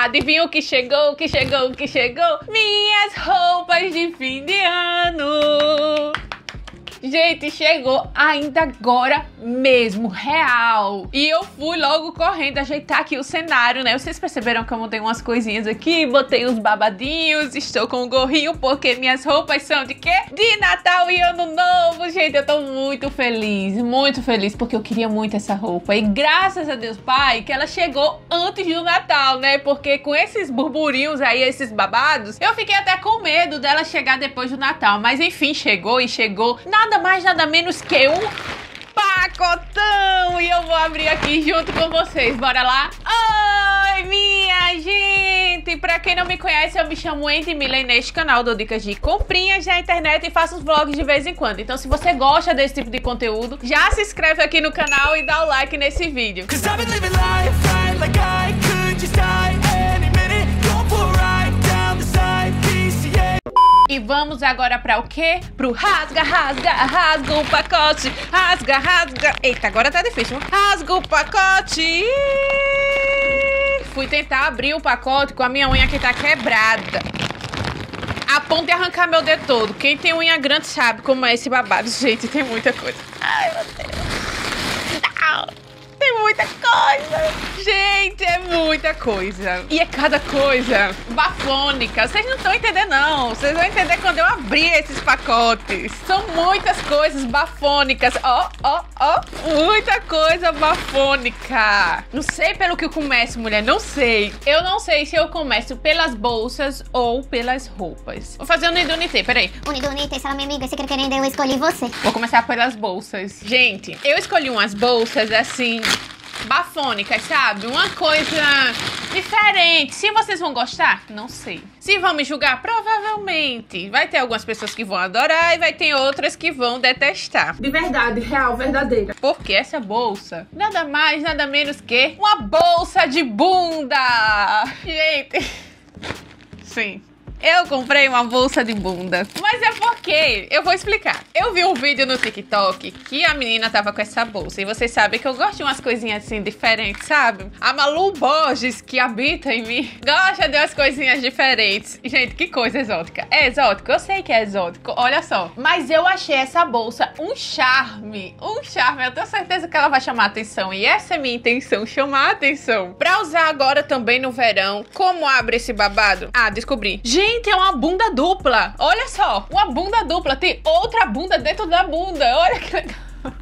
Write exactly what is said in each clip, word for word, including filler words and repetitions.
Adivinha o que chegou, o que chegou, o que chegou? Minhas roupas de fim de ano. Gente, chegou ainda agora mesmo, real. E eu fui logo correndo ajeitar aqui o cenário, né? Vocês perceberam que eu montei umas coisinhas aqui, botei uns babadinhos, estou com um gorrinho porque minhas roupas são de quê? De Natal e Ano Novo, gente. Eu tô muito feliz, muito feliz, porque eu queria muito essa roupa. E graças a Deus, Pai, que ela chegou antes do Natal, né? Porque com esses burburinhos aí, esses babados, eu fiquei até com medo dela chegar depois do Natal. Mas enfim, chegou e chegou. Nada mais, nada menos que um pacotão. E eu vou abrir aqui junto com vocês. Bora lá? Oi, minha gente! Pra quem não me conhece, eu me chamo Andy Miller. Neste canal dou dicas de comprinhas na internet e faço uns vlogs de vez em quando. Então se você gosta desse tipo de conteúdo, já se inscreve aqui no canal e dá o like nesse vídeo. E vamos agora para o quê? Pro rasga, rasga, rasga o pacote. Rasga, rasga. Eita, agora tá difícil. Rasga o pacote. Fui tentar abrir o pacote com a minha unha que tá quebrada. A ponto de arrancar meu dedo todo. Quem tem unha grande sabe como é esse babado. Gente, tem muita coisa. Ai, meu Deus. Não. Tem muita coisa. Gente, é muita coisa. E é cada coisa bafônica. Vocês não estão entendendo, não. Vocês vão entender quando eu abrir esses pacotes. São muitas coisas bafônicas. Ó, ó, ó. Muita coisa bafônica. Não sei pelo que eu começo, mulher. Não sei. Eu não sei se eu começo pelas bolsas ou pelas roupas. Vou fazer um Nidunité, peraí. Unidunité, se ela me amiga, se quer querendo, eu escolhi você. Vou começar pelas bolsas. Gente, eu escolhi umas bolsas assim... bafônicas, sabe? Uma coisa diferente. Se vocês vão gostar, não sei. Se vão me julgar, provavelmente. Vai ter algumas pessoas que vão adorar e vai ter outras que vão detestar. De verdade, real, verdadeira. Porque essa bolsa, nada mais, nada menos que uma bolsa de bunda. Gente, sim. Eu comprei uma bolsa de bunda. Mas é porque, eu vou explicar. Eu vi um vídeo no TikTok que a menina tava com essa bolsa. E vocês sabem que eu gosto de umas coisinhas assim diferentes, sabe? A Malu Borges, que habita em mim, gosta de umas coisinhas diferentes. Gente, que coisa exótica. É exótico? Eu sei que é exótico, olha só. Mas eu achei essa bolsa um charme. Um charme. Eu tenho certeza que ela vai chamar atenção. E essa é a minha intenção, chamar atenção. Pra usar agora também no verão. Como abre esse babado? Ah, descobri. Gente, Gente, é uma bunda dupla. Olha só, uma bunda dupla. Tem outra bunda dentro da bunda. Olha que legal.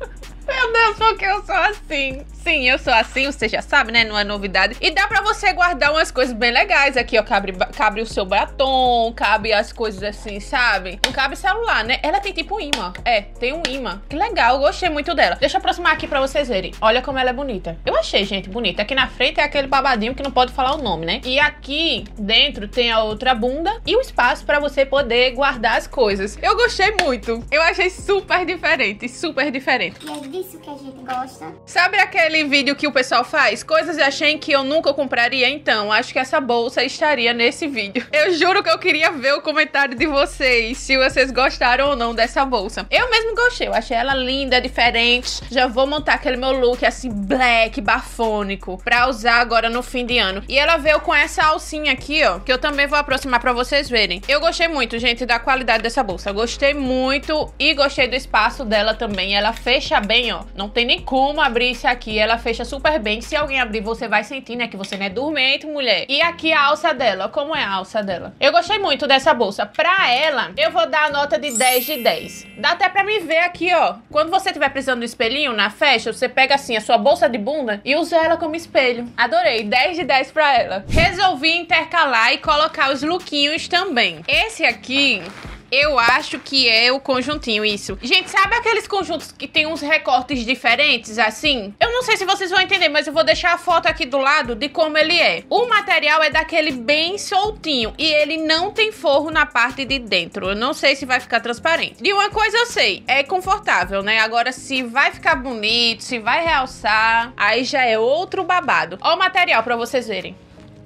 Meu Deus, porque eu sou assim. Sim, eu sou assim, você já sabe, né? Não é novidade. E dá pra você guardar umas coisas bem legais aqui, ó. Cabe, cabe o seu batom, cabe as coisas assim, sabe? Não cabe celular, né? Ela tem tipo um imã. É, tem um imã. Que legal, eu gostei muito dela. Deixa eu aproximar aqui pra vocês verem. Olha como ela é bonita. Eu achei, gente, bonita. Aqui na frente é aquele babadinho que não pode falar o nome, né? E aqui dentro tem a outra bunda e o espaço pra você poder guardar as coisas. Eu gostei muito. Eu achei super diferente, super diferente. E é disso que a gente gosta. Sabe aquele vídeo que o pessoal faz? Coisas de Shein que eu nunca compraria? Então, acho que essa bolsa estaria nesse vídeo. Eu juro que eu queria ver o comentário de vocês, se vocês gostaram ou não dessa bolsa. Eu mesmo gostei, eu achei ela linda, diferente. Já vou montar aquele meu look assim, black, bafônico, pra usar agora no fim de ano. E ela veio com essa alcinha aqui, ó, que eu também vou aproximar pra vocês verem. Eu gostei muito, gente, da qualidade dessa bolsa. Gostei muito e gostei do espaço dela também. Ela fecha bem, ó. Não tem nem como abrir isso aqui. Ela fecha super bem. Se alguém abrir, você vai sentir, né? Que você não é dormente, mulher. E aqui a alça dela. Como é a alça dela? Eu gostei muito dessa bolsa. Pra ela, eu vou dar a nota de dez de dez. Dá até pra me ver aqui, ó. Quando você estiver precisando do espelhinho na festa, você pega assim a sua bolsa de bunda e usa ela como espelho. Adorei. dez de dez pra ela. Resolvi intercalar e colocar os lookinhos também. Esse aqui... eu acho que é o conjuntinho, isso. Gente, sabe aqueles conjuntos que tem uns recortes diferentes, assim? Eu não sei se vocês vão entender, mas eu vou deixar a foto aqui do lado de como ele é. O material é daquele bem soltinho e ele não tem forro na parte de dentro. Eu não sei se vai ficar transparente. De uma coisa eu sei, é confortável, né? Agora, se vai ficar bonito, se vai realçar, aí já é outro babado. Ó o material pra vocês verem.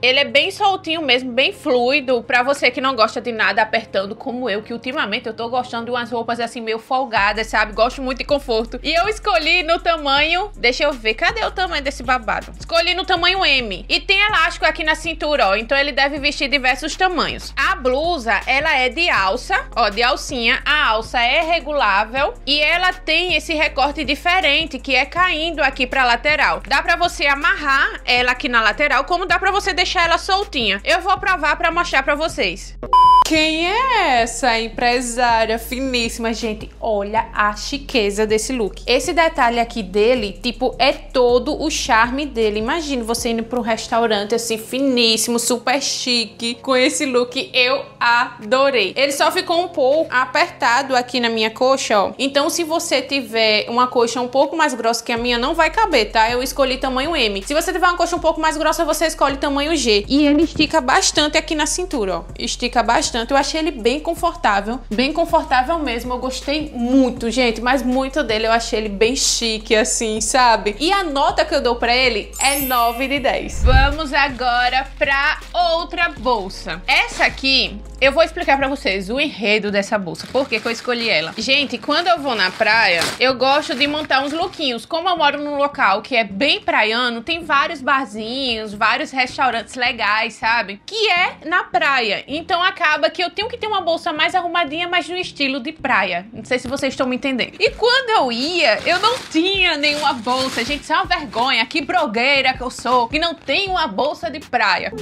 Ele é bem soltinho mesmo, bem fluido, pra você que não gosta de nada apertando como eu, que ultimamente eu tô gostando de umas roupas assim meio folgadas, sabe? Gosto muito de conforto. E eu escolhi no tamanho, deixa eu ver, cadê o tamanho desse babado? Escolhi no tamanho M. E tem elástico aqui na cintura, ó, então ele deve vestir diversos tamanhos. A blusa, ela é de alça, ó, de alcinha. A alça é regulável e ela tem esse recorte diferente, que é caindo aqui pra lateral. Dá pra você amarrar ela aqui na lateral, como dá pra você deixar ela soltinha. Eu vou provar pra mostrar pra vocês. Quem é essa empresária finíssima, gente? Olha a chiqueza desse look. Esse detalhe aqui dele, tipo, é todo o charme dele. Imagine você indo para um restaurante assim, finíssimo, super chique, com esse look. Eu adorei. Ele só ficou um pouco apertado aqui na minha coxa, ó. Então, se você tiver uma coxa um pouco mais grossa que a minha, não vai caber, tá? Eu escolhi tamanho M. Se você tiver uma coxa um pouco mais grossa, você escolhe tamanho G. E ele estica bastante aqui na cintura, ó. Estica bastante. Eu achei ele bem confortável, bem confortável mesmo. Eu gostei muito, gente, mas muito dele. Eu achei ele bem chique, assim, sabe? E a nota que eu dou pra ele é nove de dez. Vamos agora pra outra bolsa. Essa aqui, eu vou explicar pra vocês o enredo dessa bolsa. Por que que eu escolhi ela? Gente, quando eu vou na praia, eu gosto de montar uns lookinhos. Como eu moro num local que é bem praiano, tem vários barzinhos, vários restaurantes legais, sabe? Que é na praia. Então acaba que eu tenho que ter uma bolsa mais arrumadinha, mas no estilo de praia. Não sei se vocês estão me entendendo. E quando eu ia, eu não tinha nenhuma bolsa. Gente, isso é uma vergonha. Que blogueira que eu sou, que não tem uma bolsa de praia.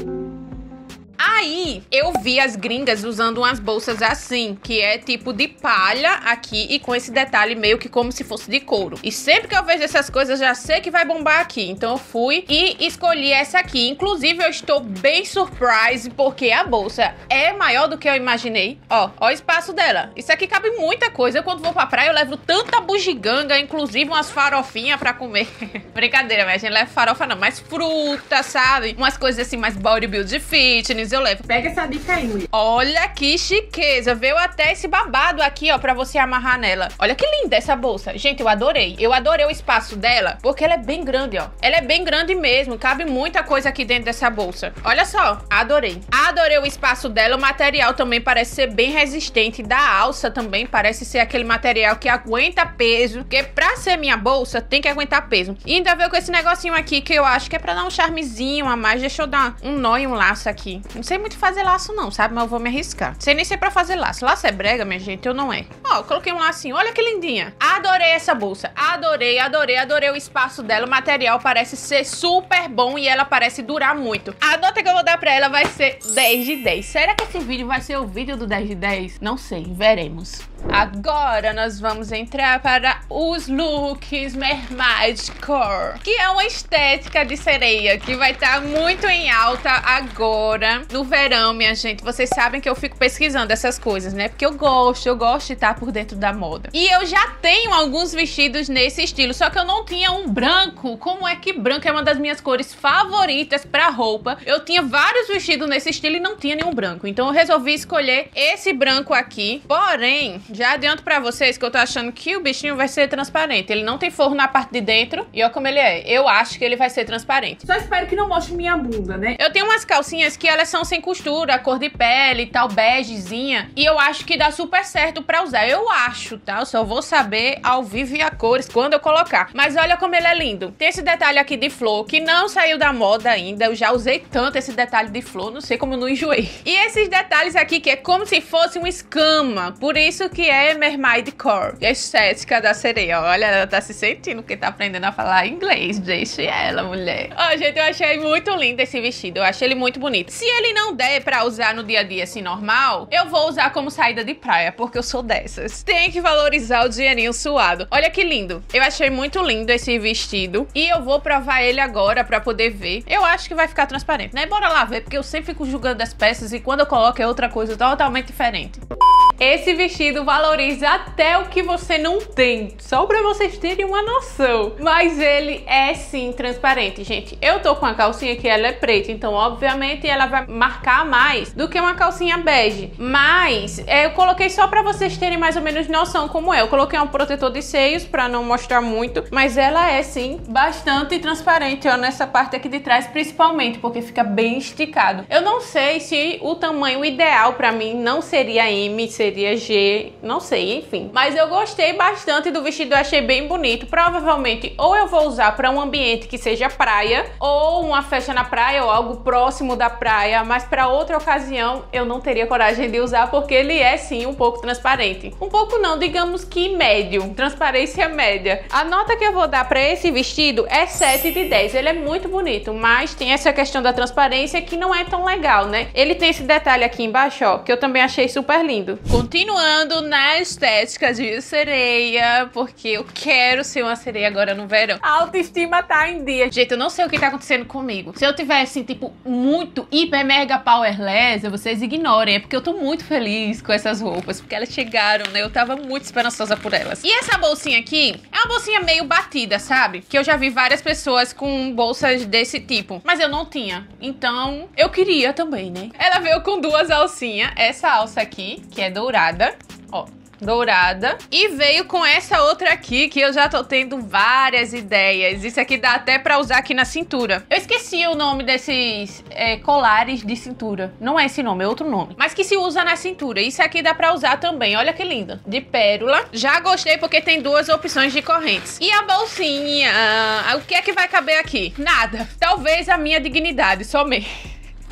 Aí, eu vi as gringas usando umas bolsas assim, que é tipo de palha aqui e com esse detalhe meio que como se fosse de couro. E sempre que eu vejo essas coisas, eu já sei que vai bombar aqui. Então eu fui e escolhi essa aqui. Inclusive, eu estou bem surprise, porque a bolsa é maior do que eu imaginei. Ó, ó o espaço dela. Isso aqui cabe muita coisa. Eu, quando vou pra praia, eu levo tanta bugiganga, inclusive umas farofinhas pra comer. Brincadeira, mas a gente leva farofa não, mas fruta, sabe? Umas coisas assim, mais bodybuild fitness. Eu levo. Pega essa dica aí, mulher. Olha que chiqueza. Veio até esse babado aqui, ó, pra você amarrar nela. Olha que linda essa bolsa. Gente, eu adorei. Eu adorei o espaço dela, porque ela é bem grande, ó. Ela é bem grande mesmo. Cabe muita coisa aqui dentro dessa bolsa. Olha só. Adorei. Adorei o espaço dela. O material também parece ser bem resistente. Da alça também parece ser aquele material que aguenta peso. Porque pra ser minha bolsa, tem que aguentar peso. E ainda veio com esse negocinho aqui, que eu acho que é pra dar um charmezinho a mais. Deixa eu dar um nó e um laço aqui. Não sei muito fazer laço não, sabe? Mas eu vou me arriscar. Sei nem ser pra fazer laço. Laço é brega, minha gente, eu não é. Ó, eu coloquei um lacinho. Olha que lindinha. Adorei essa bolsa. Adorei, adorei, adorei o espaço dela. O material parece ser super bom e ela parece durar muito. A nota que eu vou dar pra ela vai ser dez de dez. Será que esse vídeo vai ser o vídeo do dez de dez? Não sei, veremos. Agora nós vamos entrar para os looks Mermaid Core, que é uma estética de sereia que vai estar muito em alta agora no verão, minha gente. Vocês sabem que eu fico pesquisando essas coisas, né? Porque eu gosto, eu gosto de estar por dentro da moda. E eu já tenho alguns vestidos nesse estilo, só que eu não tinha um branco. Como é que branco é uma das minhas cores favoritas pra roupa? Eu tinha vários vestidos nesse estilo e não tinha nenhum branco. Então eu resolvi escolher esse branco aqui. Porém, já adianto pra vocês que eu tô achando que o bichinho vai ser transparente. Ele não tem forro na parte de dentro. E olha como ele é. Eu acho que ele vai ser transparente. Só espero que não mostre minha bunda, né? Eu tenho umas calcinhas que elas são sem costura, cor de pele e tal, begezinha. E eu acho que dá super certo pra usar. Eu acho, tá? Eu só vou saber ao vivo e a cores quando eu colocar. Mas olha como ele é lindo. Tem esse detalhe aqui de flor que não saiu da moda ainda. Eu já usei tanto esse detalhe de flor. Não sei como eu não enjoei. E esses detalhes aqui que é como se fosse uma escama. Por isso que é Mermaid Core. E a estética da sereia. Olha, ela tá se sentindo que tá aprendendo a falar inglês. Deixe ela, mulher. Ó, gente, eu achei muito lindo esse vestido. Eu achei ele muito bonito. Se ele não der pra usar no dia a dia assim normal, eu vou usar como saída de praia, porque eu sou dessas. Tem que valorizar o dinheirinho suado. Olha que lindo. Eu achei muito lindo esse vestido. E eu vou provar ele agora pra poder ver. Eu acho que vai ficar transparente, né? Bora lá ver, porque eu sempre fico julgando as peças e quando eu coloco é outra coisa totalmente diferente. esse vestido valoriza até o que você não tem, só pra vocês terem uma noção. Mas ele é sim transparente, gente. Eu tô com a calcinha que ela é preta, então obviamente ela vai marcar mais do que uma calcinha bege. Mas é, eu coloquei só pra vocês terem mais ou menos noção como é. Eu coloquei um protetor de seios pra não mostrar muito, mas ela é sim bastante transparente, ó, nessa parte aqui de trás, principalmente porque fica bem esticado. Eu não sei se o tamanho ideal pra mim não seria M, seria G, não sei, enfim. Mas eu gostei bastante do vestido, eu achei bem bonito. Provavelmente ou eu vou usar pra um ambiente que seja praia, ou uma festa na praia, ou algo próximo da praia, mas pra outra ocasião eu não teria coragem de usar, porque ele é sim um pouco transparente. Um pouco não, digamos que médio, transparência média. A nota que eu vou dar pra esse vestido é sete de dez. Ele é muito bonito, mas tem essa questão da transparência que não é tão legal, né? Ele tem esse detalhe aqui embaixo, ó, que eu também achei super lindo. Continuando na estética de sereia, porque eu quero ser uma sereia agora no verão. A autoestima tá em dia. Gente, eu não sei o que tá acontecendo comigo. Se eu tivesse, assim, tipo, muito hiper mega powerless, vocês ignorem. É porque eu tô muito feliz com essas roupas, porque elas chegaram, né? Eu tava muito esperançosa por elas. E essa bolsinha aqui é uma bolsinha meio batida, sabe? Que eu já vi várias pessoas com bolsas desse tipo, mas eu não tinha. Então, eu queria também, né? Ela veio com duas alcinhas. Essa alça aqui, que é dourada, ó, dourada, e veio com essa outra aqui que eu já tô tendo várias ideias. Isso aqui dá até pra usar aqui na cintura. Eu esqueci o nome desses é, colares de cintura. Não é esse nome, é outro nome, mas que se usa na cintura. Isso aqui dá pra usar também. Olha que linda, de pérola. Já gostei porque tem duas opções de correntes. E a bolsinha, ah, o que é que vai caber aqui? Nada. Talvez a minha dignidade, somente.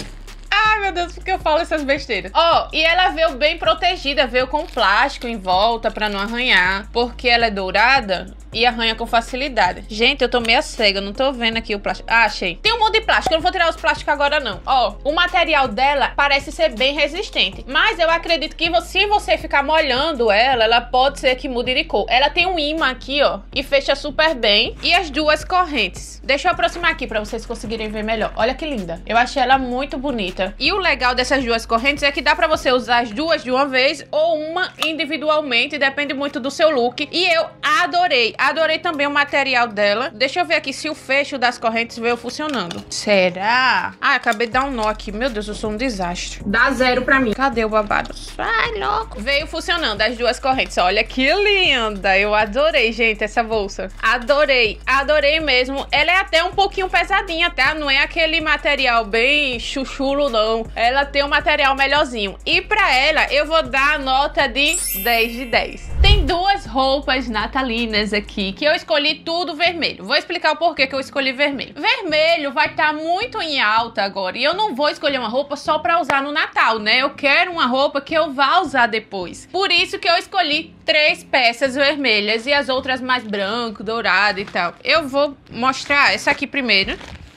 Ai, meu Deus, porque eu falo essas besteiras. Ó, oh, e ela veio bem protegida, veio com plástico em volta pra não arranhar, porque ela é dourada e arranha com facilidade. Gente, eu tô meio cega, não tô vendo aqui o plástico. Ah, achei. Tem um monte de plástico, eu não vou tirar os plásticos agora não. Ó, o material dela parece ser bem resistente, mas eu acredito que se você ficar molhando ela, ela pode ser que mude de cor. Ela tem um imã aqui, ó, e fecha super bem. E as duas correntes. Deixa eu aproximar aqui pra vocês conseguirem ver melhor. Olha que linda. Eu achei ela muito bonita. E o legal dessas duas correntes é que dá pra você usar as duas de uma vez ou uma individualmente, depende muito do seu look. E eu adorei. Adorei também o material dela. Deixa eu ver aqui se o fecho das correntes veio funcionando. Será? Ah, acabei de dar um nó aqui. Meu Deus, eu sou um desastre. Dá zero pra mim. Cadê o babado? Ai, louco. Veio funcionando as duas correntes. Olha que linda. Eu adorei, gente, essa bolsa. Adorei. Adorei mesmo. Ela é até um pouquinho pesadinha, tá? Não é aquele material bem chuchulo, não. Ela tem um material melhorzinho. E pra ela, eu vou dar a nota de dez de dez. Tem duas roupas natalinas aqui, que eu escolhi tudo vermelho. Vou explicar o porquê que eu escolhi vermelho. Vermelho vai estar muito em alta agora, e eu não vou escolher uma roupa só pra usar no Natal, né? Eu quero uma roupa que eu vá usar depois. Por isso que eu escolhi três peças vermelhas e as outras mais branco, dourado e tal. Eu vou mostrar essa aqui primeiro.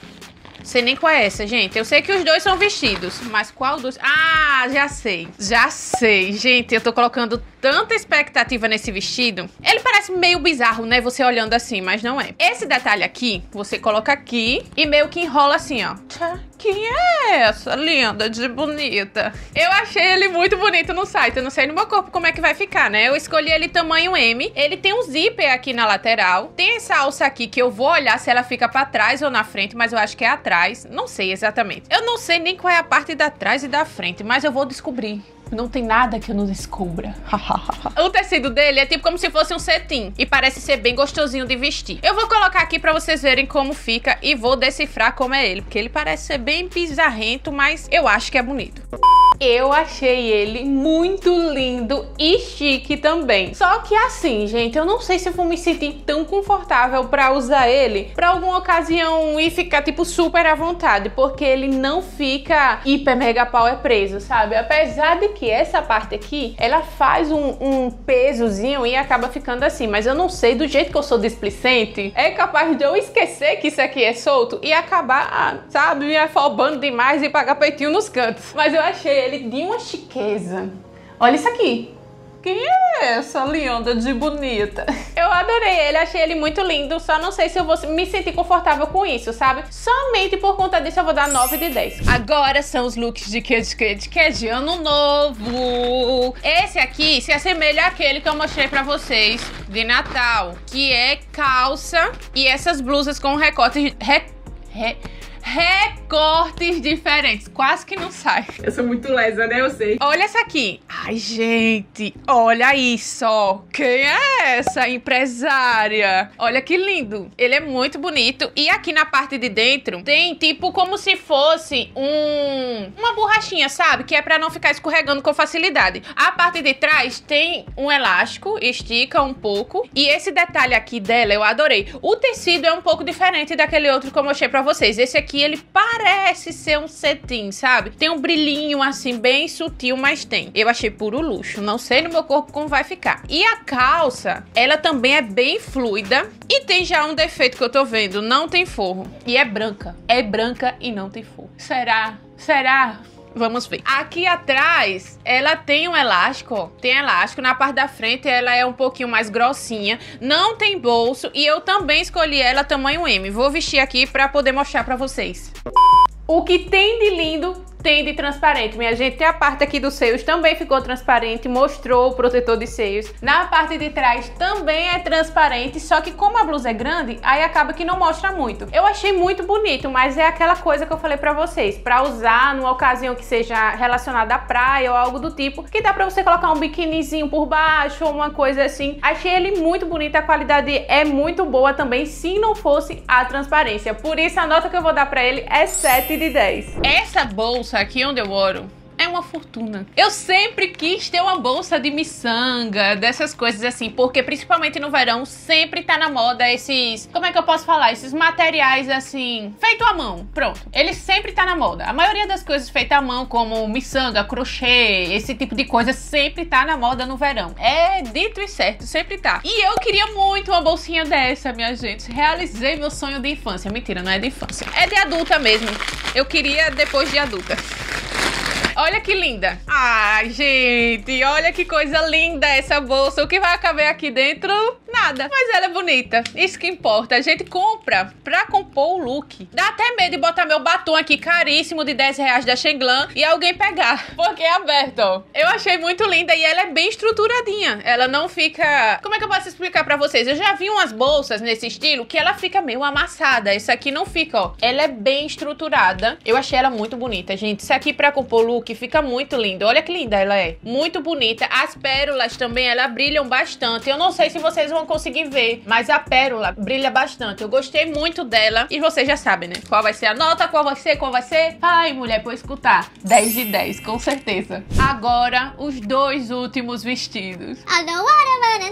Sei nem qual é essa, gente. Eu sei que os dois são vestidos, mas qual dos... Ah, já sei. Já sei. Gente, eu tô colocando tanta expectativa nesse vestido. Ele parece meio bizarro, né? Você olhando assim, mas não é. Esse detalhe aqui, você coloca aqui e meio que enrola assim, ó. Quem é essa linda de bonita? Eu achei ele muito bonito no site. Eu não sei no meu corpo como é que vai ficar, né? Eu escolhi ele tamanho M. Ele tem um zíper aqui na lateral. Tem essa alça aqui que eu vou olhar se ela fica pra trás ou na frente, mas eu acho que é atrás. Não sei exatamente. Eu não sei nem qual é a parte da trás e da frente, mas eu vou descobrir. Não tem nada que eu não descubra. O tecido dele é tipo como se fosse um cetim e parece ser bem gostosinho de vestir. Eu vou colocar aqui pra vocês verem como fica e vou decifrar como é ele, porque ele parece ser bem bizarrento, mas eu acho que é bonito. Eu achei ele muito lindo e chique também. Só que assim, gente, eu não sei se eu vou me sentir tão confortável pra usar ele pra alguma ocasião e ficar, tipo, super à vontade, porque ele não fica hiper mega power preso, sabe? Apesar de que essa parte aqui, ela faz um, um pesozinho e acaba ficando assim, mas eu não sei, do jeito que eu sou displicente, é capaz de eu esquecer que isso aqui é solto e acabar, sabe, me afobando demais e pagar peitinho nos cantos. Mas eu achei ele de uma chiqueza. Olha isso aqui. Quem é essa linda de bonita? Eu adorei ele, achei ele muito lindo, só não sei se eu vou me sentir confortável com isso, sabe? Somente por conta disso eu vou dar nove de dez. Agora são os looks de que de que de que de ano novo. Esse aqui se assemelha àquele que eu mostrei pra vocês de Natal, que é calça e essas blusas com recortes... Re, re, recortes diferentes. Quase que não sai. Eu sou muito lesa, né? Eu sei. Olha essa aqui. Ai, gente, olha isso. Quem é essa empresária? Olha que lindo. Ele é muito bonito. E aqui na parte de dentro tem tipo como se fosse um... uma borrachinha, sabe? Que é pra não ficar escorregando com facilidade. A parte de trás tem um elástico, estica um pouco. E esse detalhe aqui dela eu adorei. O tecido é um pouco diferente daquele outro que eu mostrei pra vocês. Esse aqui ele parece ser um cetim, sabe? Tem um brilhinho assim bem sutil, mas tem. Eu achei puro luxo. Não sei no meu corpo como vai ficar. E a calça, ela também é bem fluida e tem já um defeito que eu tô vendo. Não tem forro. E é branca. É branca e não tem forro. Será? Será? Vamos ver. Aqui atrás, ela tem um elástico, ó. Tem elástico. Na parte da frente, ela é um pouquinho mais grossinha. Não tem bolso. E eu também escolhi ela tamanho M. Vou vestir aqui pra poder mostrar pra vocês. O que tem de lindo tem de transparente, minha gente. Tem a parte aqui dos seios, também ficou transparente, mostrou o protetor de seios. Na parte de trás também é transparente, só que como a blusa é grande, aí acaba que não mostra muito. Eu achei muito bonito, mas é aquela coisa que eu falei pra vocês, pra usar numa ocasião que seja relacionada à praia ou algo do tipo, que dá pra você colocar um biquinizinho por baixo ou uma coisa assim. Achei ele muito bonito, a qualidade é muito boa também, se não fosse a transparência. Por isso a nota que eu vou dar pra ele é sete de dez. Essa bolsa aqui onde eu moro é uma fortuna. Eu sempre quis ter uma bolsa de miçanga, dessas coisas assim, porque principalmente no verão sempre tá na moda esses, como é que eu posso falar? Esses materiais assim, feito à mão, pronto. Ele sempre tá na moda. A maioria das coisas feitas à mão, como miçanga, crochê, esse tipo de coisa, sempre tá na moda no verão. É dito e certo, sempre tá. E eu queria muito uma bolsinha dessa, minha gente. Realizei meu sonho de infância. Mentira, não é de infância. É de adulta mesmo. Eu queria depois de adulta. Olha que linda. Ai, gente, olha que coisa linda essa bolsa. O que vai caber aqui dentro? Nada. Mas ela é bonita. Isso que importa. A gente compra pra compor o look. Dá até medo de botar meu batom aqui caríssimo de dez reais da Chenglan e alguém pegar. Porque é aberto, ó. Eu achei muito linda e ela é bem estruturadinha. Ela não fica... Como é que eu posso explicar pra vocês? Eu já vi umas bolsas nesse estilo que ela fica meio amassada. Essa aqui não fica, ó. Ela é bem estruturada. Eu achei ela muito bonita, gente. Isso aqui pra compor o look que fica muito lindo. Olha que linda ela é. Muito bonita. As pérolas também, elas brilham bastante. Eu não sei se vocês vão conseguir ver, mas a pérola brilha bastante. Eu gostei muito dela. E vocês já sabem, né? Qual vai ser a nota, qual vai ser, qual vai ser. Ai, mulher, vou escutar. dez de dez, com certeza. Agora, os dois últimos vestidos. I don't wanna,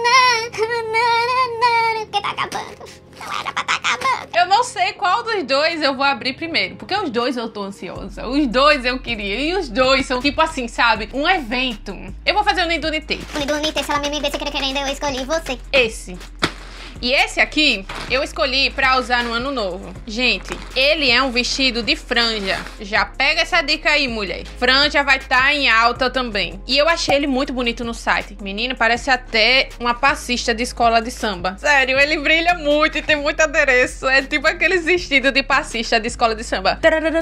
porque tá acabando. Não era pra tá acabando. Eu não sei qual dos dois eu vou abrir primeiro, porque os dois eu tô ansiosa. Os dois eu queria. E os dois são tipo assim, sabe? Um evento. Eu vou fazer o Nido Nitê. O Nido Nitê, se ela me me você querendo, eu escolhi você. Esse. E esse aqui, eu escolhi pra usar no ano novo. Gente, ele é um vestido de franja. Já pega essa dica aí, mulher. Franja vai estar em alta também. E eu achei ele muito bonito no site. Menina, parece até uma passista de escola de samba. Sério, ele brilha muito e tem muito adereço. É tipo aqueles vestidos de passista de escola de samba.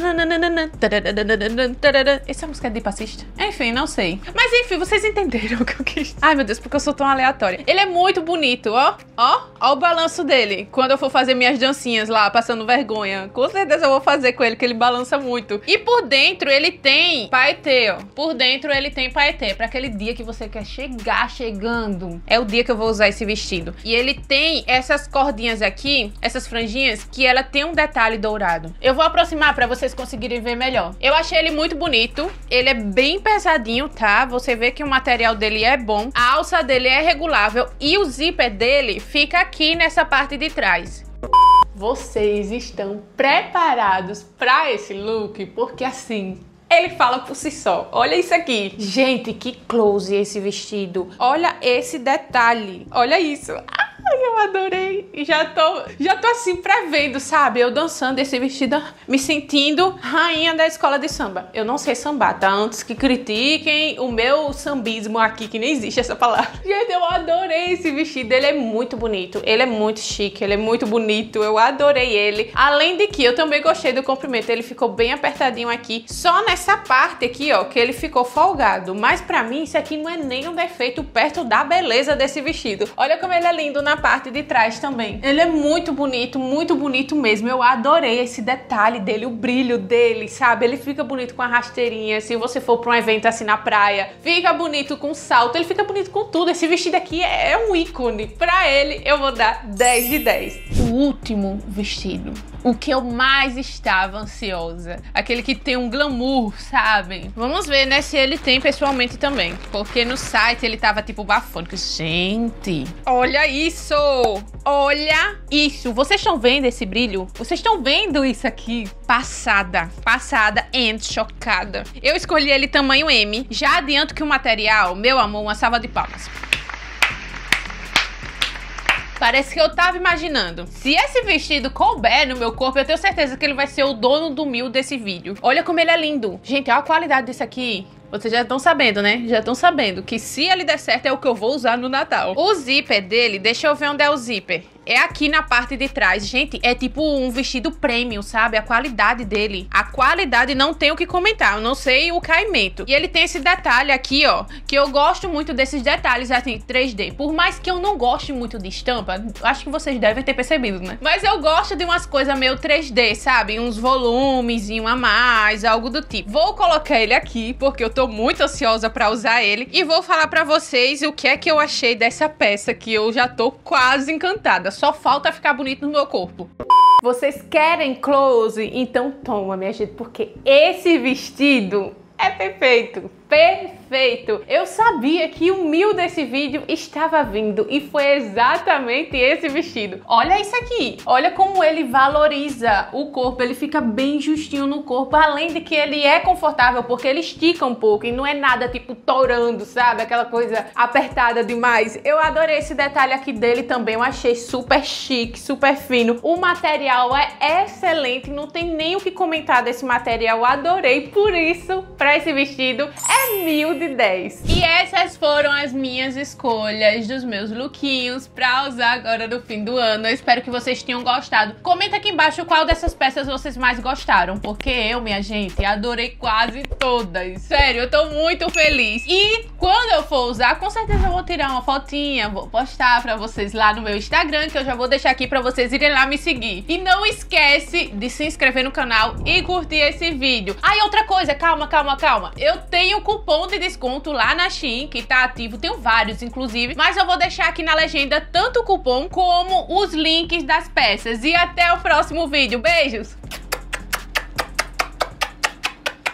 Essa música é de passista? Enfim, não sei. Mas enfim, vocês entenderam o que eu quis. Ai, meu Deus, porque eu sou tão aleatória. Ele é muito bonito, ó. Ó, ó o balanço dele. Quando eu for fazer minhas dancinhas lá, passando vergonha, com certeza eu vou fazer com ele, que ele balança muito. E por dentro ele tem paetê, ó. Por dentro ele tem paetê, pra aquele dia que você quer chegar chegando. É o dia que eu vou usar esse vestido. E ele tem essas cordinhas aqui, essas franjinhas, que ela tem um detalhe dourado. Eu vou aproximar pra vocês conseguirem ver melhor. Eu achei ele muito bonito. Ele é bem pesadinho, tá? Você vê que o material dele é bom. A alça dele é regulável e o zíper dele fica aqui nessa parte de trás. Vocês estão preparados para esse look? Porque assim, ele fala por si só. Olha isso aqui. Gente, que close esse vestido. Olha esse detalhe. Olha isso. Ai, eu adorei. E já tô, já tô assim prevendo, sabe? Eu dançando esse vestido, me sentindo rainha da escola de samba. Eu não sei sambar, tá? Antes que critiquem o meu sambismo aqui, que nem existe essa palavra. Gente, eu adorei esse vestido. Ele é muito bonito, ele é muito chique, ele é muito bonito. Eu adorei ele. Além de que eu também gostei do comprimento. Ele ficou bem apertadinho aqui. Só nessa parte aqui, ó, que ele ficou folgado. Mas pra mim, isso aqui não é nem um defeito perto da beleza desse vestido. Olha como ele é lindo na parte de trás também. Ele é muito bonito, muito bonito mesmo. Eu adorei esse detalhe dele, o brilho dele, sabe? Ele fica bonito com a rasteirinha, se você for pra um evento assim na praia. Fica bonito com salto, ele fica bonito com tudo. Esse vestido aqui é um ícone. Pra ele, eu vou dar dez de dez. O último vestido, o que eu mais estava ansiosa, aquele que tem um glamour, sabe? Vamos ver, né, se ele tem pessoalmente também, porque no site ele tava tipo bafônico. Gente, olha isso! Olha isso! Vocês estão vendo esse brilho? Vocês estão vendo isso aqui? Passada, passada e chocada. Eu escolhi ele tamanho M. Já adianto que o material, meu amor, uma salva de palmas. Parece que eu tava imaginando. Se esse vestido couber no meu corpo, eu tenho certeza que ele vai ser o dono do mil desse vídeo. Olha como ele é lindo. Gente, olha a qualidade desse aqui. Vocês já estão sabendo, né? Já estão sabendo que se ele der certo é o que eu vou usar no Natal. O zíper dele, deixa eu ver onde é o zíper. É aqui na parte de trás. Gente, é tipo um vestido premium, sabe? A qualidade dele. A qualidade não tem o que comentar. Eu não sei o caimento. E ele tem esse detalhe aqui, ó. Que eu gosto muito desses detalhes, assim, três D. Por mais que eu não goste muito de estampa, acho que vocês devem ter percebido, né? Mas eu gosto de umas coisas meio três D, sabe? Uns volumezinho a mais, algo do tipo. Vou colocar ele aqui, porque eu tô muito ansiosa pra usar ele. E vou falar pra vocês o que é que eu achei dessa peça, que eu já tô quase encantada. Só falta ficar bonito no meu corpo. Vocês querem close? Então toma, minha gente, porque esse vestido é perfeito. Perfeito! Eu sabia que o mil desse vídeo estava vindo e foi exatamente esse vestido. Olha isso aqui! Olha como ele valoriza o corpo, ele fica bem justinho no corpo, além de que ele é confortável porque ele estica um pouco e não é nada tipo torando, sabe? Aquela coisa apertada demais. Eu adorei esse detalhe aqui dele também, eu achei super chique, super fino. O material é excelente, não tem nem o que comentar desse material, eu adorei. Por isso, para esse vestido, é mil de dez. E essas foram as minhas escolhas dos meus lookinhos pra usar agora no fim do ano. Eu espero que vocês tenham gostado. Comenta aqui embaixo qual dessas peças vocês mais gostaram, porque eu, minha gente, adorei quase todas. Sério, eu tô muito feliz. E quando eu for usar, com certeza eu vou tirar uma fotinha, vou postar pra vocês lá no meu Instagram, que eu já vou deixar aqui pra vocês irem lá me seguir. E não esquece de se inscrever no canal e curtir esse vídeo. Ah, e outra coisa, calma, calma, calma. Eu tenho cupom de desconto lá na Shein, que tá ativo, tenho vários inclusive, mas eu vou deixar aqui na legenda tanto o cupom como os links das peças. E até o próximo vídeo, beijos!